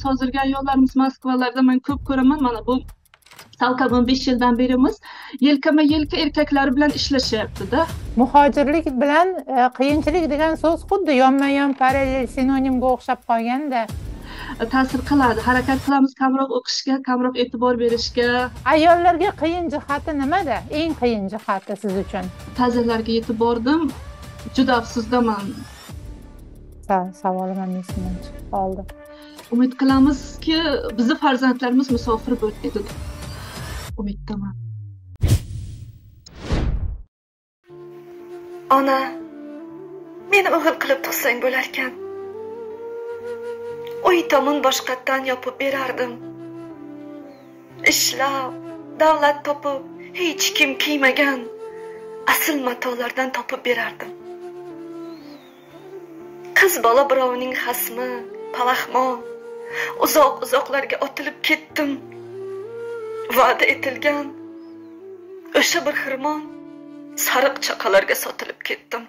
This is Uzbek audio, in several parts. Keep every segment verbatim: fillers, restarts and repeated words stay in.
ayollarimiz, hozirgi ayollarimiz Moskvalarda men ko'p ko'raman. Mana bu salqin besh yildan berimiz yelkama-yelka erkaklar bilan ishlashyapti-da. Muhojirlik bilan qiyinchilik degan so'z xuddi yonma-yon parallel sinonimga o'xshab qolganda. Ta'sir qiladi. Harakat qilamiz kamroq o'qishga, kamroq e'tibor berishga. Ayollarga qiyin jihati nimada? Eng qiyin jihati siz uchun? Ta'zirlarga yetib bordim. Juda afsusdaman. Savolim esimdan chiqib qoldi. Umid qilamizki, bizning farzandlarimiz musofir bo'lmaydi. Umiddaman. Ona, meni o'g'il qilib tug'sang bo'lar ekan. Uy tomon boshqatdan yopib berardim. Ishlab, davlat topib, hech kim kiymagan asl matolardan topib berardim. Qiz bola birovning xasmi, palaxmon, uzoq-uzoqlarga otilib ketdim. Va'da etilgan o'sha bir xirmon sariq chaqalarga sotilib ketdim.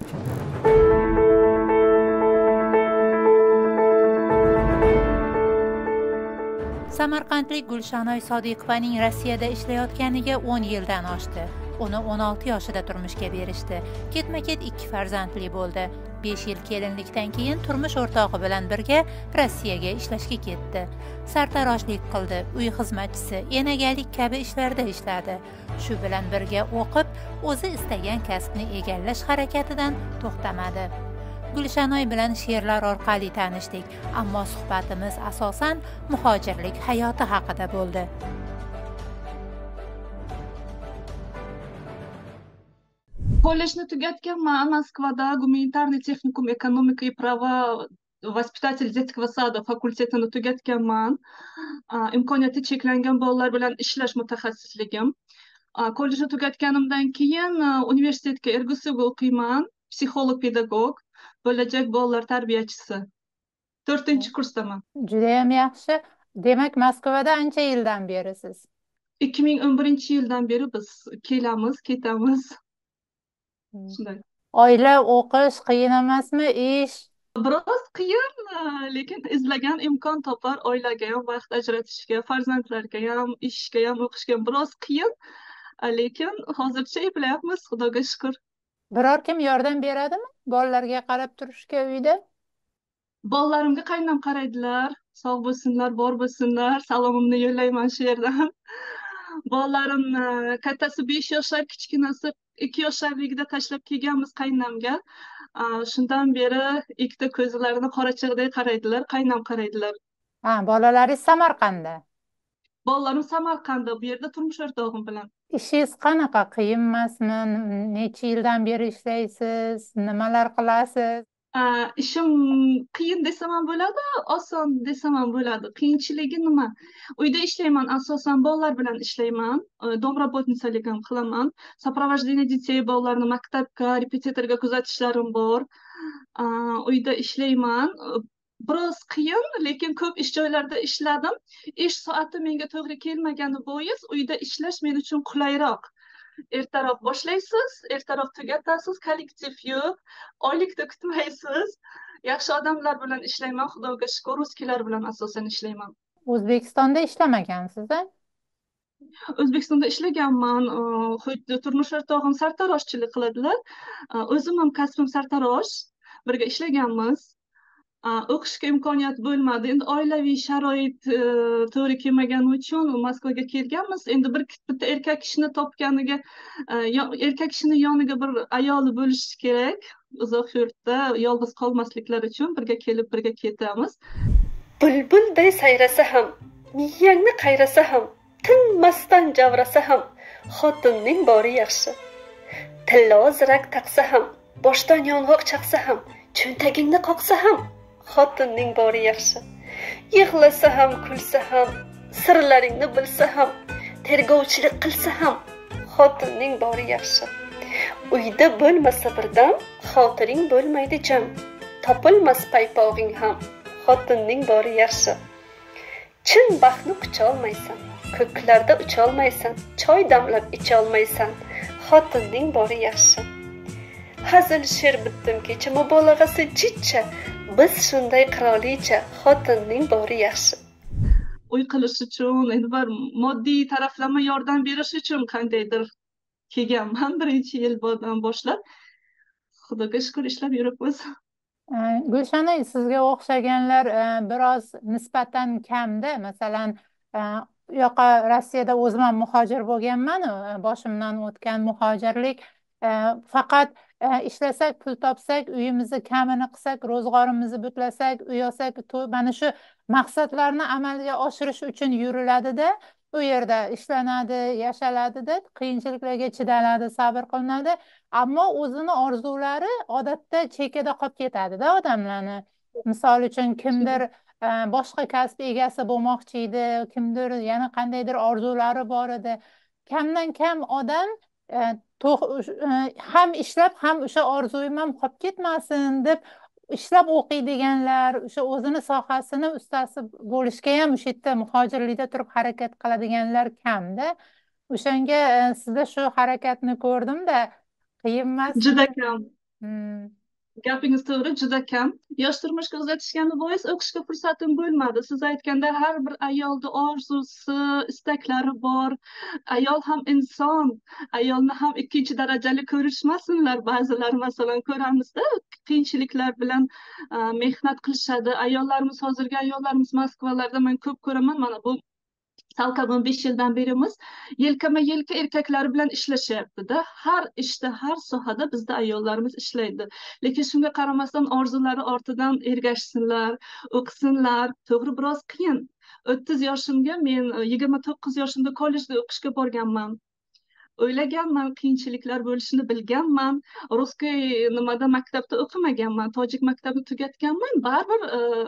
Samarqandlik Gulshanoy Sodiqovaning Rossiyada ishlayotganiga o'n yildan oshdi. Uni o'n olti yoshida turmushga berishdi. Ketma-ket ikki farzandli bo'ldi. besh yil kelinlikdan keyin turmush o'rtog'i bilan birga Rossiyaga ishlashga ketdi. Sartaroshlik qildi, uy xizmatchisi, enagalik kabi ishlarda ishladi. Shu bilan birga o'qib, o'zi istagan kasbni egallash harakatidan to'xtamadi. Gulshanoy bilan she'rlar orqali tanishdik, ammo suhbatimiz asosan muhojirlik hayoti haqida bo'ldi. Kollejni tugatganman Moskvada, Gumanitarniy texnikum ekonomika и prava vоспитатель детского sada fakultetini tugatganman. Imkoniyati cheklangan bolalar bilan ishlash mutaxassisligim. Kollejni tugatganimdan keyin universitetga Ergusovga o'qiyman, psixolog pedagog, bo'lajak bolalar tarbiyachisi. to'rtinchi kursdaman. Juda ham yaxshi. Demak, Moskvada ancha yildan berisiz. ikki ming o'n birinchi yildan beri biz kelamiz, ketamiz. Shunday. Oila, o'qish qiyin emasmi, ish? Biroz qiyin, lekin izlagan imkon topar, oilaga ham vaqt ajratishga, farzandlarga ham, ishga ham, o'qishga ham biroz qiyin, lekin hozircha eplayapmiz, Xudoga shukr. Biror kim yordam beradimi bolalarga qarab turishga uyda? Bolalarimga qaynam qaraydilar, sog' bo'lsinlar, bor bo'lsinlar, salomimni yo'llayman shu yerdan. Bolalarim kattasi besh yoshlar, kichkinasi ikki yoshlarligida tashlab kelganmiz qaynamga. Shundan beri ikkita ko'zlarini qorachiqdek qaraydilar, qaynam qaraydilar. Ha, bolalaringiz Samarqandda. Bolalarim Samarqandda, bu yerda turmush o'rtog'im bilan. Ishingiz qanaqa? Qiyin emasmi? Necha yildan beri ishlaysiz? Nimalar qilasiz? Ishim qiyin desam ham bo'ladi, oson desam ham bo'ladi. Qiyinchiligi nima? Uyda ishlayman, asosan bolalar bilan ishlayman. Domraботnichalik ham qilaman. Soprovождение детей, bolalarni maktabga, repetitorga kuzatishlarim bor. Uyda ishlayman. Biroz qiyin, lekin ko'p ish joylarida ishladim. Ish soati menga to'g'ri kelmagani bois uyda ishlash men uchun qulayroq. Ertaroq boshlaysiz, ertaroq tugatasiz, kollektiv yo'q, oylikda kutmaysiz. Yaxshi odamlar bilan ishlayman, Xudoga shukr, ruskilar bilan asosan ishlayman. O'zbekistonda ishlamagansiz-a? O'zbekistonda ishlaganman, turmush o'rtog'im sartaroshchilik qiladilar. O'zim ham kasbim sartarosh, birga ishlaganmiz. O'qishga imkoniyat bo'lmadi. Endi oilaviy sharoit to'g'ri kelmagani uchun Moskvaga kelganmiz. Endi bir bitta erkak kishini topganiga, erkak kishini yoniga bir ayoli bo'lishi kerak. Uzoq yurtda yolg'iz qolmasliklari uchun birga kelib, birga ketamiz. Bulbulday sayrasa ham, miyangni qayrasa ham, tinmasdan javrasa ham, xotinning bori yaxshi. Tilla zirak taqsa ham, boshdan yong'oq chaqsa ham, cho'ntagingni qoqsa ham, xotinning bori yaxshi. Yig'lasa ham, kulsa ham, sirlaringni bilsa ham, tergovchilik qilsa ham, xotinning bori yaxshi. Uyda bo'lmasa birdan, xotiring bo'lmaydi jam. Topilmas paypog'ing ham, xotinning bori yaxshi. Chin baxtni qucha olmaysan, ko'klarda ucha olmaysan, choy damlab icha olmaysan, xotinning bori yaxshi. hazil she'r bitdim kecha mubolag'asi jidcha, biz shunday qirolicha, xotinning bori yaxshi. Uy qilish uchun, endi bir moddiy taraflama yordam berish uchun qandaydir kelganman birinchi yildan boshlab. Xudoga shukr ishlab yuribmiz. Gulshana, sizga o'xshaganlar biroz nisbatan kamda. Masalan, u yoqqa Rossiyada o'zim ham muhojir bo'lganman, boshimdan o'tgan muhojirlik. Faqat ishlasak, pul topsak, uyimizni kamini qilsak, ro'zg'orimizni butlasak, uy olsak, mana shu maqsadlarni amalga oshirish uchun yuriladi-da, u yerda ishlanadi, yashaladida, qiyinchiliklarga chidaladi, sabr qilinadi. Ammo o'zini orzulari odatda chekkada qolib ketadi-da odamlarni. Misol uchun kimdir boshqa kasb egasi bo'lmoqchi edi, kimdir yana qandaydir orzulari bor edi. Kamdan kam odam ham ishlab, ham o'sha orzuyim ham qolib ketmasin deb ishlab o'qiydiganlar, o'sha o'zini sohasini ustasi bo'lishga ham o'sha yerda muhojirlikda turib harakat qiladiganlar kamda. O'shanga sizda shu harakatni ko'rdim-da, qiyin emas. Juda kam. Gapingiz to'g'ri, juda kam. Yosh turmushga uzatishgani bois o'qishga fursatim bo'lmadi. Siz aytganda har bir ayolda orzusi, istaklari bor. Ayol ham inson. Ayolni ham ikkinchi darajali ko'rishmasinlar. Ba'zilar masalan ko'ramizda qiyinchiliklar bilan mehnat qilishadi. Ayollarimiz, hozirgi ayollarimiz Moskvalarda men ko'p ko'raman. Mana bu salkam o'n besh yildan berimiz yelkama yelka erkaklar bilan ishlashyapti-da. Har ishda, har sohada bizda ayollarimiz ishlaydi. Lekin shunga qaramasdan orzulari ortidan ergashsinlar, o'qisinlar. To'g'ri, biroz qiyin. o'ttiz yoshimga men yigirma to'qqiz yoshimda kollejda o'qishga borganman. O'ylaganman, qiyinchiliklar bo'lishini bilganman. Ruskiy nimada maktabda o'qimaganman, tojik maktabini tugatganman. Baribir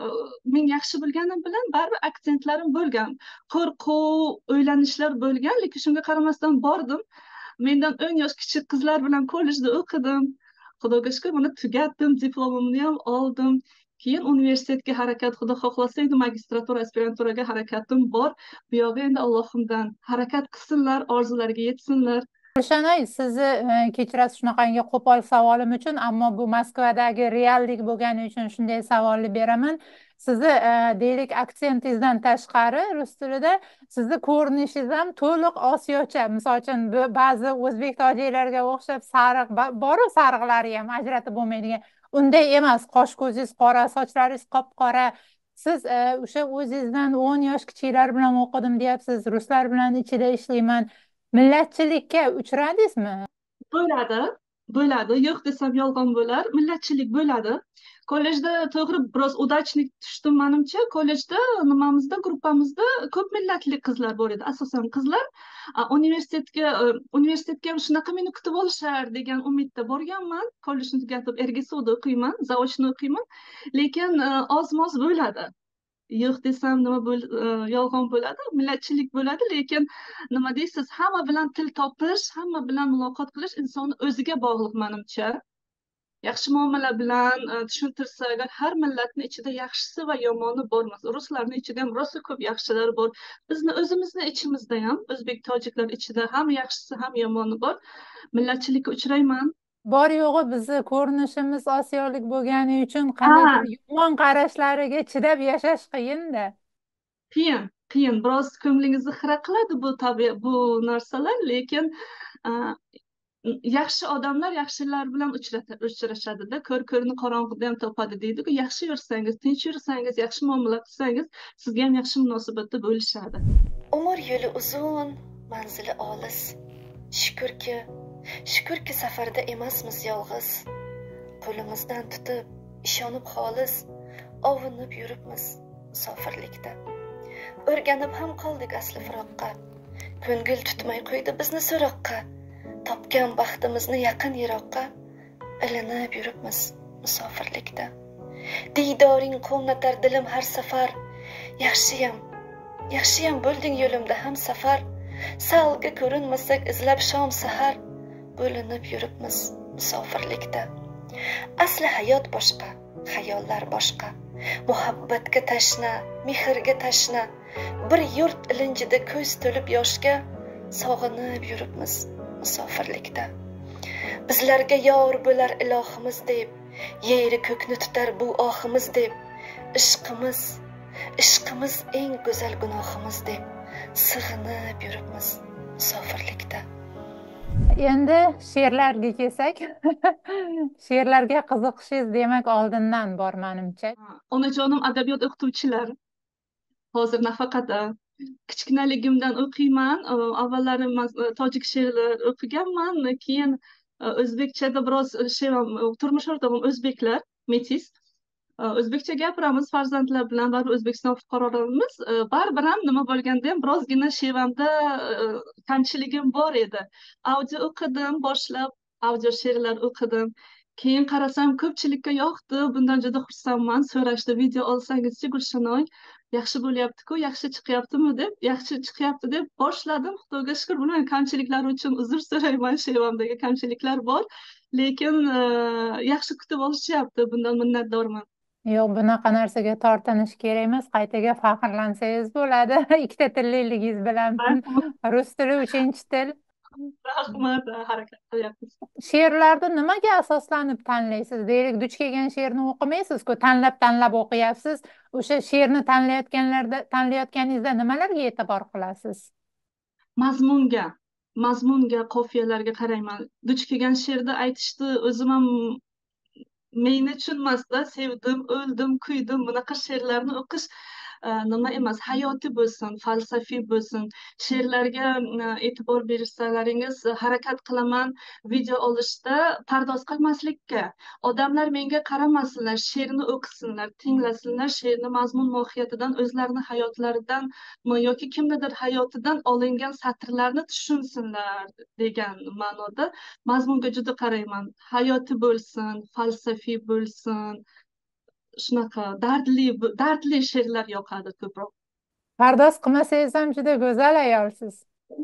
men yaxshi bilganim bilan baribir aksentlarim bo'lgan. Qo'rquv, o'ylanishlar bo'lgan, lekin shunga qaramasdan bordim. Mendan o'n yosh kichik qizlar bilan kollejda o'qidim. Xudoga shukr, mana tugatdim, diplomimni ham oldim. Keyin universitetga harakat, xudo xohlasa endi magistratura, aspiranturaga harakatim bor. Bu yo'g'i endi Allohimdan harakat qilsinlar, orzulariga yetsinlar. Gulshana, sizni kechirasiz shunaqangi qo'pol savolim uchun, ammo bu Moskvadagi reallik bo'lgani uchun shunday savolni beraman. Sizni deylik aksentingizdan tashqari rus tilida sizni ko'rinishingiz ham to'liq osiyocha. Misol uchun ba'zi o'zbek tojiklarga o'xshab sariq bor-ku, sariqlari ham ajratib bo'lmaydigan. Unday emas, qosh ko'zingiz qora, sochlaringiz qop-qora. Siz o'sha o'zingizdan o'n yosh kichiklar bilan o'qidim deyapsiz, ruslar bilan ichida ishlayman. Millatchilikka uchradingizmi? Bo'ladi, bo'ladi. Yo'q desam yolg'on bo'lar. Millatchilik bo'ladi. Kollejda to'g'ri biroz udachnik tushdim menimcha. Kollejda nimamizda, gruppamizda ko'p millatli qizlar bor edi, asosan qizlar. Universitetga, universitetga ham shunaqa meni kutib olishar degan umidda borganman. Kollejni tugatib Ergesovda o'qiyman, zaochni o'qiyman. Lekin oz-moz bo'ladi. Yo'q desam nima bo'l yolg'on bo'ladi, millatchilik bo'ladi, lekin nima deysiz, hamma bilan til topish, hamma bilan muloqot qilish insonni o'ziga bog'liq menimcha. Yaxshi muomala bilan tushuntirsa, agar har millatning ichida yaxshisi va yomoni bor. Ruslarning ichida ham rosa ko'p yaxshilari bor. Bizni o'zimizni ichimizda ham, o'zbek tojiklar ichida ham yaxshisi ham yomoni bor. Millatchilikka uchrayman. Bor yo'g'i bizni ko'rinishimiz osiyolik bo'lgani uchun qanday yomon qarashlariga chidab yashash qiyin-da. Qiyin, qiyin. Biroz ko'nglingizni xira qiladi bu tabiat, bu narsalar, lekin yaxshi odamlar yaxshilar bilan uchrashadi-da. Ko'r-ko'rni qorong'ida ham topadi deydi-ku. Yaxshi yursangiz, tinch yursangiz, yaxshi muomala qilsangiz, sizga ham yaxshi munosabatda bo'lishadi. Umr yo'li uzun, manzili olis. Shukrki, shukrki safarda emasmiz yolg'iz. Qo'limizdan tutib, ishonib xolis, ovinib yuribmiz musofirlikda. O'rganib ham qoldik asli firoqqa. Ko'ngil tutmay qo'ydi bizni so'roqqa. Topgan baxtimizni yaqin yiroqqa, ilinib yuribmiz musofirlikda. Diydoring qo'natar dilim har safar. Yaxshiyam, yaxshiyam bo'lding yo'limda ham safar. Salga ko'rinmasak izlab shom sahar, bo'linib yuribmiz musofirlikda. Asli hayot boshqa, xayollar boshqa. Muhabbatga tashna, mehrga tashna. Bir yurt ilinjida ko'z to'lib yoshga, sog'inib yuribmiz musofirlikda. bizlarga yor bo'lar ilohimiz deb, yeri ko'kni tutar bu ohimiz deb, ishqimiz, ishqimiz eng go'zal gunohimiz deb sig'inib yuribmiz musofirlikda. Endi she'rlarga kelsak, she'rlarga qiziqishingiz demak oldindan bor menimcha. Onajonim adabiyot o'qituvchilar. Hozir nafaqada kichkinaligimdan o'qiyman. Avvallari tojik she'rlar o'qiganman, keyin o'zbekchada biroz she'rim, turmush o'rtog'im o'zbeklar, metis. O'zbekcha gapiramiz farzandlar bilan, baribir O'zbekiston fuqarolarimiz. Baribir ham nima bo'lganda ham birozgina she'rimda kamchiligim bor edi. Audio o'qidim, boshlab audio she'rlar o'qidim. Keyin qarasam ko'pchilikka yoqdi. Bundan juda xursandman. So'rashdi, video olsangizchi Gulshanoy, yaxshi bo'lyapti-ku, yaxshi chiqyaptimi deb, yaxshi chiqyapti deb boshladim. Xudoga shukr, bilmayman, kamchiliklari uchun uzr so'rayman, she'rimdagi kamchiliklar bor, lekin yaxshi kutib olishyapti. Bundan minnatdorman. Yo'q, bunaqa narsaga tortinish kerak emas, qaytaga faxrlansangiz bo'ladi. Ikkita tilligingiz bilan rus tili, uchinchi til. Rahmat, harakat qilyapmiz. She'rlarni nimaga asoslanib tanlaysiz? Deylik, duch kelgan she'rni o'qimaysiz-ku, tanlab-tanlab o'qiyapsiz. O'sha she'rni tanlayotganlarda, tanlayotganingizda nimalarga e'tibor qilasiz? Mazmunga, mazmunga, qofiyalarga qarayman. Duch kelgan she'rda aytishdi, o'zim ham meni tushunmasda sevdim, o'ldim, kuydim. Bunaqa she'rlarni o'qish nima emas, hayotiy bo'lsin, falsafiy bo'lsin. She'rlarga e'tibor bersalaringiz, harakat qilaman video olishda pardoz qilmaslikka. Odamlar menga qaramasinlar, she'rni o'qisinlar, tinglasinlar, she'rni mazmun mohiyatidan, o'zlarini hayotlaridan yoki kimnidir hayotidan olingan satrlarni tushunsinlar degan ma'noda mazmunga juda qarayman. Hayotiy bo'lsin, falsafiy bo'lsin. Shunaqa dardli dardli she'rlar yoqadi ko'proq. Pardoz qilmasangiz ham juda go'zal ayolsiz.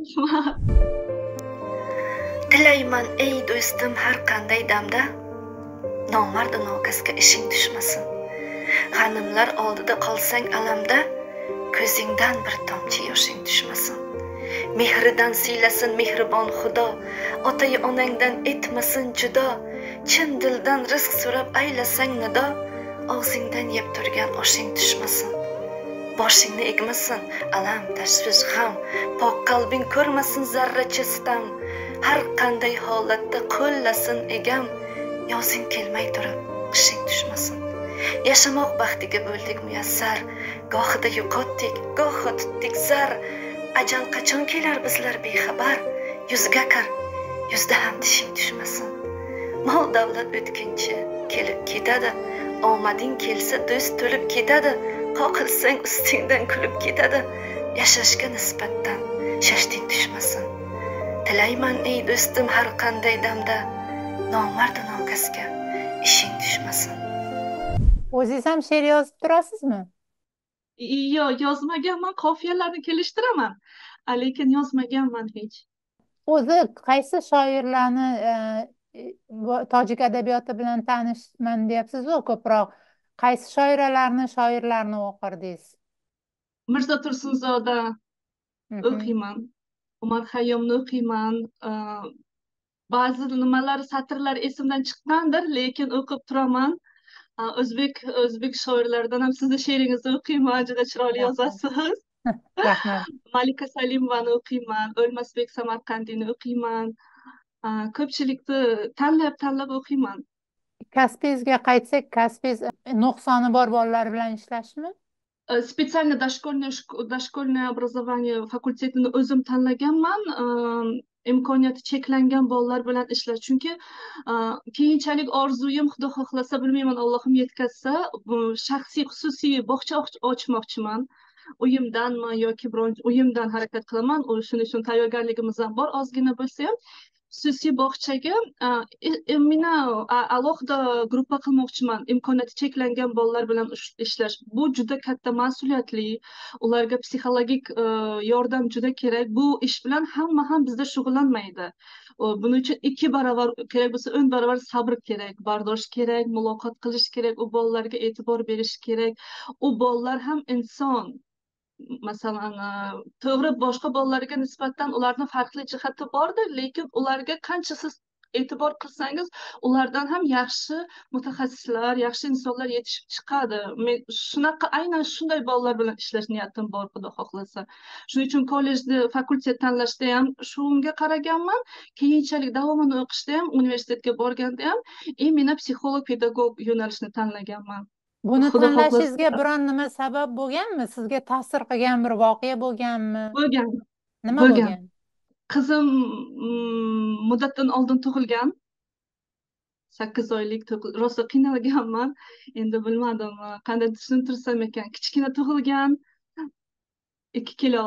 Tilayman ey do'stim har qanday damda nomard nokasga ishing tushmasin. G'animlar oldida qolsang alamda ko'zingdan bir tomchi yoshing tushmasin. Mehridan siylasin mehribon Xudo, otay onangdan etmasin judo. Chin dildan rizq so'rab aylasang nido, og'zingdan yeb turgan oshing tushmasin. Boshingni egmasin alam, tashvish, g'am, pok qalbing ko'rmasin zarracha sitam. Har qanday holatda qo'llasin egam, yozing kelmay turib qishing tushmasin. Yashamoq baxtiga bo'ldik muyassar, gohida yo'qotdik, gohi tutdik zar. Ajal qachon kelar bizlar bexabar, yuzga kir, yuzda ham tishing tushmasin. Mol davlat o'tkinchi kelib ketadi, omading kelsa do'st to'lib ketadi, qoqilsang ustingdan kulib ketadi. Yashashga nisbatan shashting tushmasin. Tilayman ey do'stim har qanday damda nomard nokasga ishing tushmasin. O'zingiz ham she'r yozib turasizmi? Yo'q, yozmaganman, qofiyalarni kelishtiraman, lekin yozmaganman hech. O'zi qaysi shoirlarni tojik adabiyoti bilan tanishman deyapsiz-ku ko'proq. Qaysi shoiralarni, shoirlarni o'qirdingiz? Mirzo Tursunzoda o'qiyman, Umar Xayyomni o'qiyman. Ba'zi nimalar, satrlar esimdan chiqqandir, lekin o'qib turaman. O'zbek o'zbek shoirlaridan ham sizni she'ringizni o'qiyman, juda chiroyli yozasiz. Rahmat. Malika Salimovani o'qiyman, O'lmasbek Samarqandiyni o'qiyman. Ko'pchilikni tanlab-tanlab o'qiyman. Kasbingizga qaytsak, kasbingiz nuqsoni bor bolalar bilan ishlashmi? Специально дошкольное дошкольное образование fakultetini o'zim tanlaganman. Imkoniyati cheklangan bolalar bilan ishlash, chunki keyinchalik orzuyim, Xudo xohlasa, bilmayman, Allohim yetkazsa, shaxsiy xususiy bog'cha ochmoqchiman. Uyimdanmi yoki biron uyimdan harakat qilaman. Shuning uchun tayyorgarligimiz ham bor, ozgina bo'lsa ham. Xususiy bog'chaga meni alohida gruppa qilmoqchiman. Imkoniyati cheklangan bolalar bilan ishlash bu juda katta mas'uliyatli. Ularga psixologik yordam juda kerak. Bu ish bilan hamma ham bizda shug'ullanmaydi. Buning uchun ikki barobar kerak bo'lsa, o'n barobar sabr kerak, bardosh kerak, muloqot qilish kerak, u bolalarga e'tibor berish kerak. U bolalar ham inson. Masalan, to'g'ri, boshqa bolalarga nisbatan ularning farqli jihati bordir, lekin ularga qancha siz e'tibor qilsangiz, ulardan ham yaxshi mutaxassislar, yaxshi insonlar yetishib chiqadi. Men shunaqa aynan shunday bolalar bilan ishlash niyatim bor, xudo xohlasa. Shuning uchun kollejni, fakultet tanlashda ham shunga qaraganman. Keyinchalik davomini o'qishda ham, universitetga borganda ham именно psixolog, pedagog yo'nalishni tanlaganman. Buni Xudo xohlasa tanlashingizga biron nima sabab bo'lganmi? Sizga ta'sir qilgan bir voqea bo'lganmi? bo'lgan, Nima bo'lgan. bo'lgan? Qizim mm, muddatdan oldin tug'ilgan. sakkiz oylik tug'il- rosa qiynalganman. Endi bilmadim uh, qanday tushuntirsam ekan. Kichkina tug'ilgan, ikki kilo.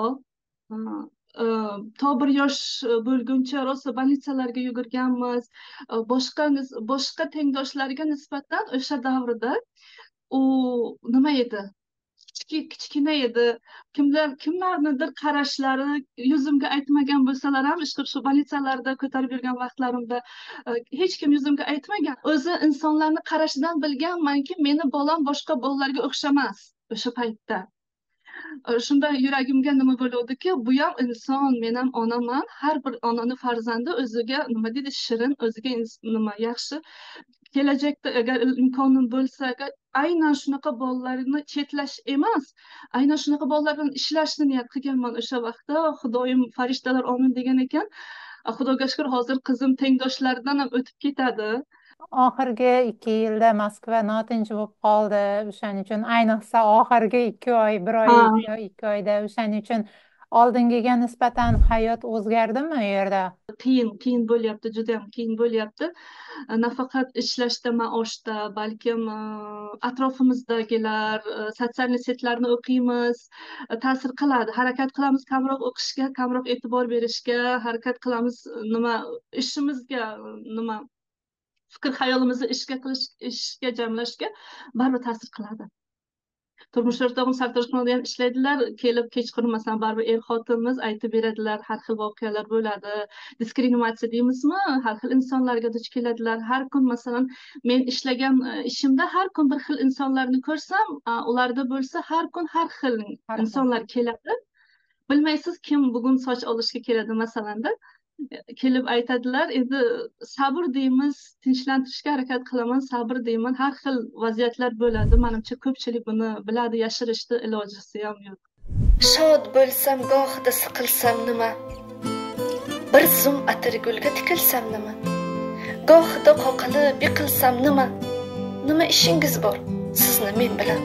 Uh, uh, to bir yosh uh, bo'lguncha rosa больницаlarga yugurganmiz. Uh, boshqa nis- boshqa tengdoshlariga nisbatan o'sha davrda u nima edi? Kichki- kichkina edi. Kimlar kimlarnidir qarashlari yuzimga aytmagan bo'lsalar ham, ishqib shu больницаlarda ko'tarib yurgan vaqtlarimda uh, hech kim yuzimga aytmagan. O'zi insonlarni qarashidan bilganmanki, meni bolam boshqa bolalarga o'xshamas o'sha paytda. Uh, Shunda yuragimga nima bo'luvdiki, bu ham inson, men ham onaman. Har bir onani farzandi o'ziga nima deydi, shirin, o'ziga ins- nima yaxshi. Kelajakda agar imkonim bo'lsa, agar aynan shunaqa bolalarni chetlash emas, aynan shunaqa bolalar bilan ishlashni niyat qilganman o'sha vaqtda. Xudoyim farishtalar omin degan ekan. Uh, Xudoga shukr, hozir qizim tengdoshlaridan ham o'tib ketadi. Oxirgi ikki yilda Moskva notinch bo'lib qoldi. O'shaning uchun ayniqsa oxirgi ikki oy, bir oy Ha, yo ikki oyda o'shaning uchun oldingiga nisbatan hayot o'zgardimi u yerda? qiyin, qiyin bo'lyapti, juda ham qiyin bo'lyapti. Uh, Nafaqat ishlashda, maoshda, balkim uh, atrofimizdagilar, uh, sotsial setlarni o'qiymiz, uh, ta'sir qiladi. Harakat qilamiz kamroq o'qishga, kamroq e'tibor berishga, harakat qilamiz uh, nima ishimizga, uh, nima fikr xayolimizni ishga qilish, ishga jamlashga baribir ta'sir qiladi. Turmush o'rtog'im sartaroshxonada ham ishlaydilar. Kelib kechqurun masalan baribir er xotinimiz aytib beradilar, har xil voqealar bo'ladi. Diskriminatsiya deymizmi? Har xil insonlarga duch keladilar. Har kun masalan men ishlagan uh, ishimda har kun bir xil insonlarni ko'rsam, uh, ularda bo'lsa har kun har xil Har xil. insonlar keladi. Bilmaysiz kim bugun soch olishga keladi masalanda. Kelib aytadilar, endi sabr deymiz, tinchlantirishga harakat qilaman, sabr deyman. Har xil vaziyatlar bo'ladi. Menimcha ko'pchilik buni biladi, yashirishni ilojisi ham yo'q. Shod bo'lsam gohida siqilsam nima, bir zum atirgulga tikilsam nima, gohida qoqilib yiqilsam nima, nima ishingiz bor sizni men bilan?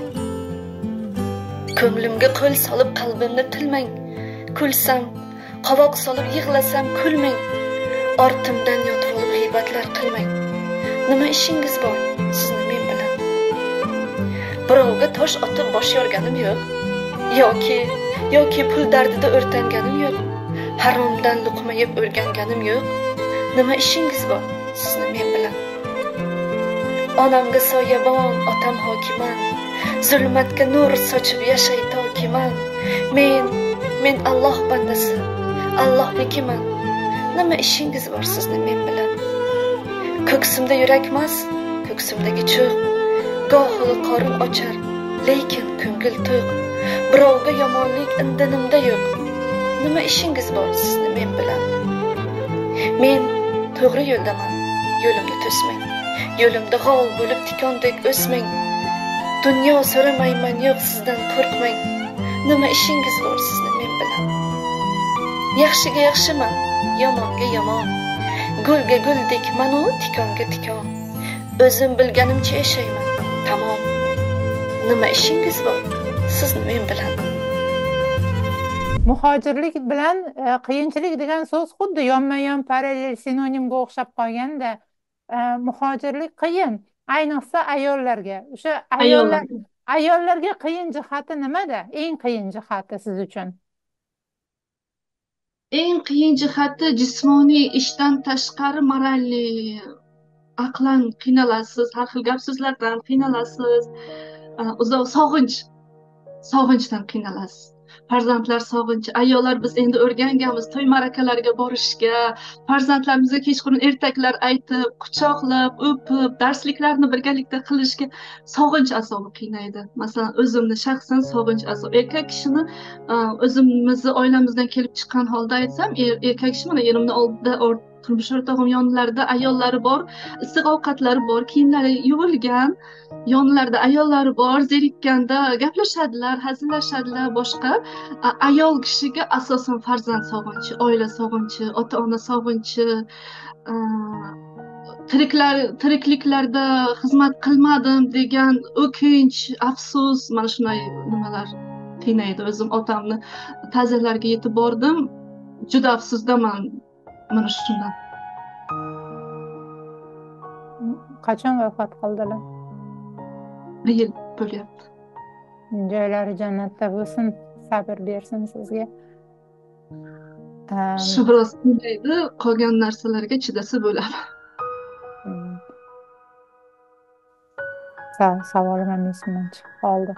Ko'nglimga qo'l solib qalbimni tilmang, kulsam, qovoq solib yig'lasam kulmang, ortimdan yotib olib g'iybatlar qilmang. Nima ishingiz bor sizni men bilan? Birovga tosh otib bosh yorganim yo'q, yoki yoki pul dardida o'rtanganim yo'q, haromdan luqma yeb o'rganganim yo'q. Nima ishingiz bor sizni men bilan? Onamga soyabon, otam hokiman, zulmatga nur sochib yashay tokiman. Men men Alloh bandasi, Allohnikiman. Nima ishingiz bor sizni men bilan? Ko'ksimda yurakmas, ko'ksimdagi cho'g', gohida qorin ochar, lekin ko'ngil to'q. Birovga yomonlik indinimda yo'q. Nima ishingiz bor sizni men bilan? Men to'g'ri yo'ldaman, yo'limni to'smang. Yo'limda g'ov bo'lib tikondek o'smang. Dunyo so'ramayman, yo'q sizdan qo'rqmang. Nima ishingiz bor sizni men bilan? Yaxshiga yaxshiman, yomonga yomon. Gulga guldek manu, tikonga tikon. O'zim bilganimcha yashayman, tamom. Nima ishingiz bor sizni men bilan? Muhojirlik bilan e, qiyinchilik degan so'z xuddi yonma-yon parallel sinonimga o'xshab qolganda, e, muhojirlik qiyin, ayniqsa ayollarga. O'sha ayollar Ayollar. ayollarga qiyin jihati nimada? Eng qiyin jihati siz uchun? Eng qiyin jihati jismoniy, ishdan tashqari moralli, aqlan qiynalasiz, har xil gap so'zlardan qiynalasiz. Uh, uzoq sog'inch, sog'inchdan qiynalasiz. Farzandlar sog'inchi. Ayollar biz endi o'rganganmiz to'y ma'rakalarga borishga, farzandlarimizga kechqurun ertaklar aytib, quchoqlab, o'pib, darsliklarni birgalikda qilishga sog'inch azobi qiynaydi. Masalan, o'zimni shaxsan sog'inch azobi. Erkak kishini uh, o'zimizni oilamizdan kelib chiqqan holda aytsam, er, erkak kishi mana erimni oldida turmush o'rtog'im yonlarida ayollari bor, issiq ovqatlari bor, kiyimlari yuvilgan, yonlarida ayollari bor, zerikkanda gaplashadilar, hazillashadilar. Boshqa A- ayol kishiga asosan farzand sog'inchi, oila sog'inchi, ota-ona sog'inchi, a, tiriklar tirikliklarda xizmat qilmadim degan o'kinch, afsus, mana shunday nimalar qiynaydi. O'zim otamni ta'ziyalarga yetib bordim, juda afsusdaman mana shundan. Qachon vafot qildilar? Bir yil bo'lyapti. Joylari jannatda bo'lsin, sabr bersin sizga. Ehm, Shu biroz qiynaydi, qolgan narsalarga chidasa bo'ladi. hmm, sa- Savolim ham esimdan chiqib qoldi.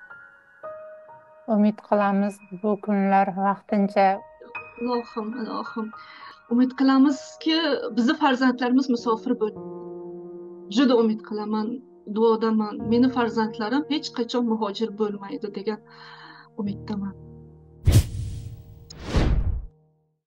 Umid qilamiz bu kunlar vaqtincha. Ilohim, ilohim. Umid qilamizki, bizni farzandlarimiz musofir bo'ladi. Juda umid qilaman, duodaman. Meni farzandlarim hech qachon muhojir bo'lmaydi degan umiddaman.